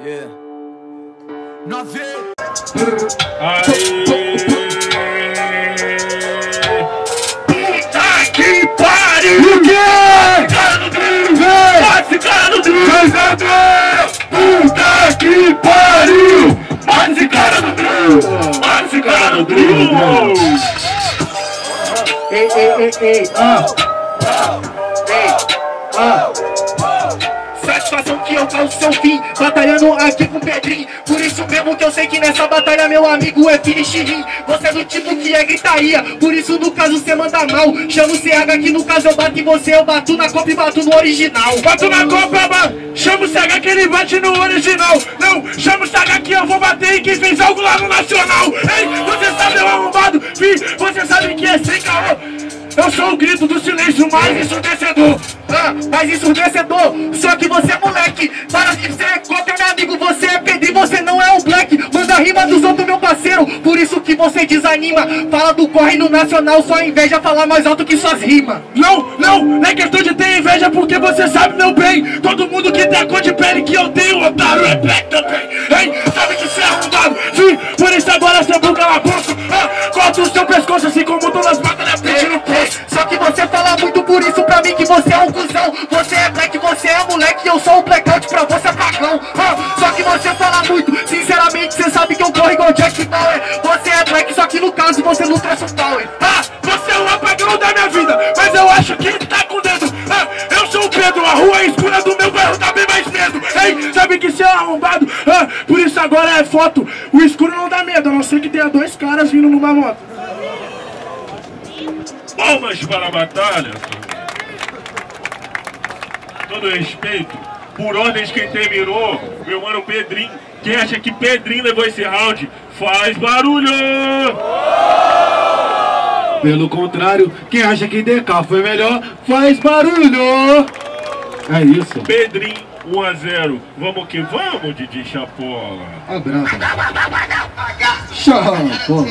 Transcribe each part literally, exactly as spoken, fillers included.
Yeah. Nove. Aê! Puta que pariu! O quê? Cara do Drill! Esse cara do Drill! Puta que pariu! Esse cara do Drill! Esse cara do Drill! Ei, ei, ei, ei, ah! Ei, ah! Satisfação que eu causo seu fim, batalhando aqui com o Pedrinho. Por isso mesmo que eu sei que nessa batalha meu amigo é finish rim. Você é do tipo que é gritaria, por isso no caso cê manda mal. Chama o C H que no caso eu bato em você, eu bato na Copa e bato no original. Bato na Copa, mano! Chama o C H que ele bate no original. Não, chama o C H que eu vou bater em quem fez algo lá no Nacional. Ei, você sabe meu arrombado, fi, você sabe que é sem caô. Eu sou o grito do silêncio mais ensurdecedor. Ah, mais ensurdecedor. Só que você é moleque. Para de ser contra meu amigo. Você é Pedro e você não é o Black. Manda a rima dos outros, meu parceiro. Por isso que você desanima. Fala do corre no Nacional. Só inveja falar mais alto que suas rimas. Não, não, não é questão de ter inveja porque você sabe meu bem. Todo mundo que tem a cor de pele que eu tenho, otário, é Black também. Ei, sabe que você é arrombado. Sim, por isso agora você buga na boca. Ah, corta o seu pescoço assim como todas as batalhas frente no posto. Só que você fala muito, por isso pra mim que você é um cuzão. Você é Black, você é moleque, eu sou um blackout pra você pagão. Ah, só que você fala muito, sinceramente você sabe que eu corro igual Jack Bauer. Você é Black, só que no caso você não trouxe o power. Ah, você é o apagão da minha vida, mas eu acho que tá com dedo. Ah, eu sou o Pedro, a rua escura do meu bairro tá bem mais medo. Ei, sabe que você é arrombado? Ah, por isso agora é foto. O escuro não dá medo, a não ser que tenha dois caras vindo numa moto. Palmas para a batalha. Todo respeito, por ordens quem terminou, meu mano Pedrinho. Quem acha que Pedrinho levou esse round, faz barulho! Pelo contrário, quem acha que D K foi melhor, faz barulho! É isso. Pedrinho, um a zero. Vamos que vamos, Didi Chapola. Abraça. Chapola.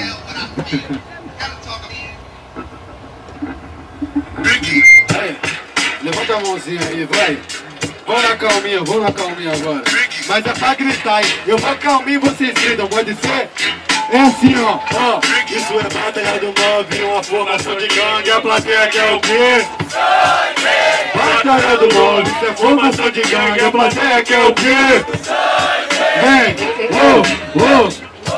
Aí, levanta a mãozinha aí, vai. Vamos na calminha, vamos na calminha agora. Mas é pra gritar, hein? Eu vou calminho e vocês gritam, pode ser? É assim, ó, ó. Isso é batalha do nove, uma formação de gangue. A plateia quer o quê? Batalha do nove, isso é formação de gangue. A plateia quer o quê? Vem, ô, ô.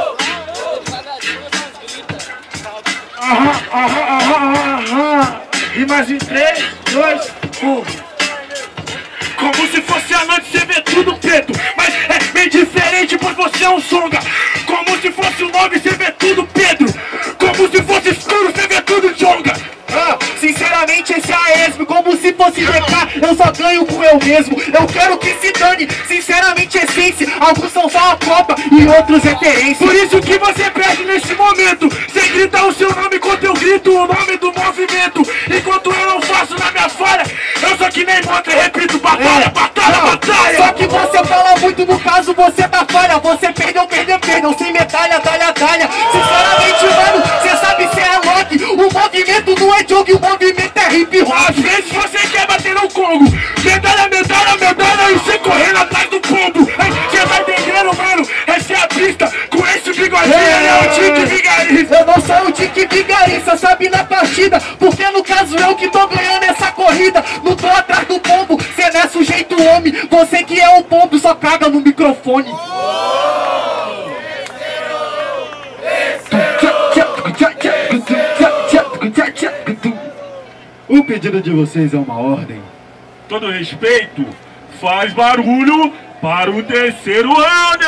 Aham, aham, aham, aham. E mais em três, dois, um. Como se fosse a noite, você vê tudo preto. Mas é bem diferente, pois você é um songa. Como se fosse o nove, você vê tudo Pedro. Como se fosse escuro, você vê tudo jonga. Ah, sinceramente esse é a esmo. Como se fosse D K, eu só ganho com eu mesmo. Eu quero que se dane, sinceramente essência. Alguns são só a Copa e outros referência. Por isso que você perde nesse momento. Você grita o seu nome enquanto eu grito o nome do movimento. Enquanto eu não faço na minha falha, eu sou que nem montra e repito batalha, é. batalha, ah, batalha. Só que você fala muito, no caso você tá falha. Você perdeu, perdeu, perdeu, sem medalha, talha, talha. Sinceramente, mano, você sabe se é Loki. O movimento não é jogo, o movimento é hip hop. Às vezes você quer bater no Congo. Medalha, medalha, medalha e você correndo atrás do pombo. Você tá entendendo, mano? Essa é a pista. Com esse bigodinho, ele é o Tique Vigarista. Eu não sou o Tique Vigarista, sabe na partida. Porque no caso eu que tô ganhando essa corrida. Não tô atrás do pombo, cê não é sujeito homem. Você que é um pombo só caga no microfone. O pedido de vocês é uma ordem. Todo respeito, faz barulho para o terceiro round!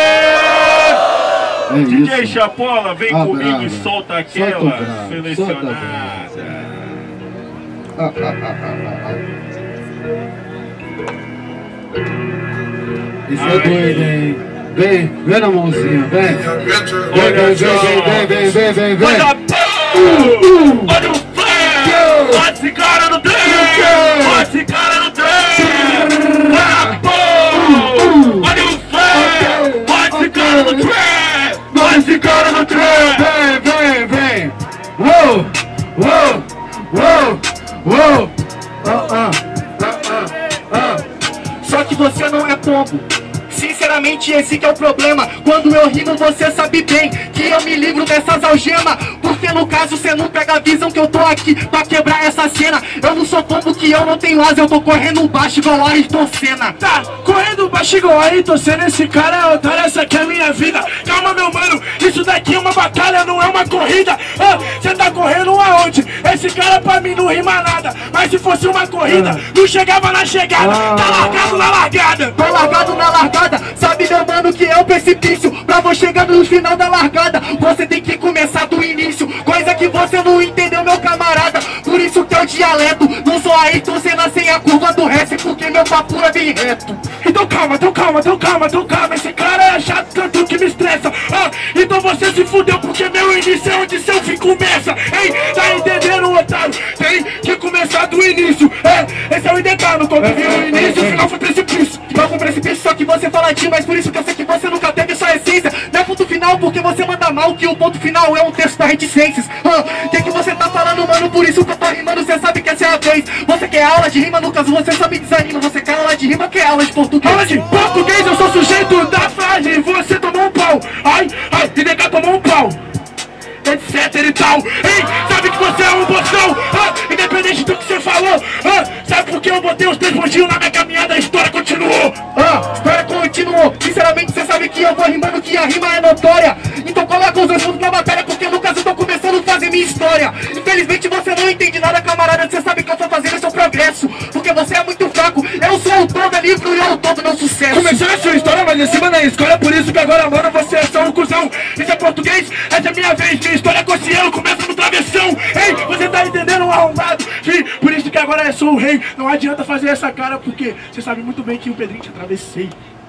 É D J isso. Chapola, vem Ah, comigo brava. e solta aquela Solta o bravo, selecionada. solta Ah, ah, ah, ah, ah. Isso é doido, hein? Vem, vem na mãozinha, vem. Vem, vem, vem, vem, vem, vem, vem, vem. Olha o Olha o flare! Olha esse cara no trem! Olha esse cara no trem! Olha o flare! Olha esse cara no trem! Olha esse cara no trem! Vem, vem, vem. Uou, uou, uou, uou. Ah, ah, ah, ah, ah. Só que você não é pombo. Sinceramente diferente, esse que é o problema. Quando eu rimo você sabe bem que eu me livro dessas algemas, porque no caso cê não pega a visão que eu tô aqui pra quebrar essa cena. Eu não sou pombo que eu não tenho asa, eu tô correndo baixo igual Ayrton Senna. Tá, correndo baixo igual Ayrton Senna, esse cara é otário, essa aqui é a minha vida. Calma meu mano, isso daqui é uma batalha, não é uma corrida. Ah, cê tá correndo aonde? Esse cara pra mim não rima nada, mas se fosse uma corrida, não chegava na chegada. Tá largado na largada. Tô largado na largada, sabe meu mano que é o precipício. Pra você chegar no final da largada, você tem que começar do início, coisa que você não entendeu meu camarada. Por isso que é o dialeto, não sou Ayrton Senna sem a curva do resto, porque meu papo é bem reto. Então calma, então calma, então calma, então calma. Esse cara é chato, tanto que me estressa. Ah, então você se fudeu, porque meu início é onde seu fim começa. Ei, tá entendendo, otário? Tem que começar do início. É, esse é o indecano, quando viu o início, o final foi precipício. Final foi precipício, só que você fala de, mas por isso que eu sei que você nunca teve sua essência. Não é ponto final, porque você manda mal, que o ponto final é um texto da reticências. Ah, que que você tá falando, mano? Por isso que eu tô rimando, você sabe que essa é a vez. Você quer aula de rima, no caso você só me desanima. Você quer aula de rima, quer aula de português. Aula de português, eu sou sujeito da frase. Você tomou um pau, ai, ai, e nega tomou um pau, etc e tal. Ei, sabe que você é um bostão, ah, independente do que você falou. Ah, sabe por que eu botei os três pontinhos na minha caminhada? A história continuou. Ah, história continuou. Sinceramente você sabe que eu vou rimando, que a rima é notória. Então coloca os dois pontos na batalha, porque no caso eu tô começando a fazer minha história. Infelizmente você não entende nada, camarada. Você sabe que eu tô fazendo esse progresso, porque você é muito fraco. Eu sou o todo livro e eu todo meu sucesso. Começou a sua história, mas em cima da escola. Por isso que agora, mano, você é só um cuzão. Isso é português, essa é minha vez. Minha história é Cossielo, começa no travessão. Ei, você tá entendendo, um arrombado? Sim, por isso que agora eu sou o rei. Não adianta fazer essa cara, porque você sabe muito bem que o Pedrinho te atravessei.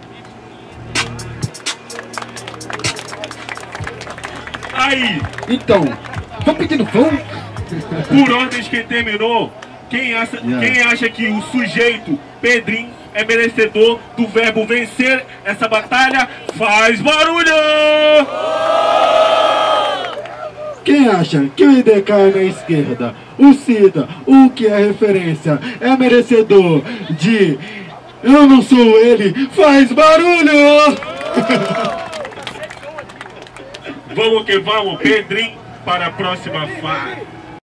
Aí, Então, vamos pedindo vão? por ordem de quem terminou, quem acha, Yeah. quem acha que o sujeito Pedrinho é merecedor do verbo vencer essa batalha, faz barulho! Quem acha que o I D K é na esquerda, o Cida, o que é referência, é merecedor de eu não sou ele, faz barulho! Vamos que vamos, Pedrinho, para a próxima fase.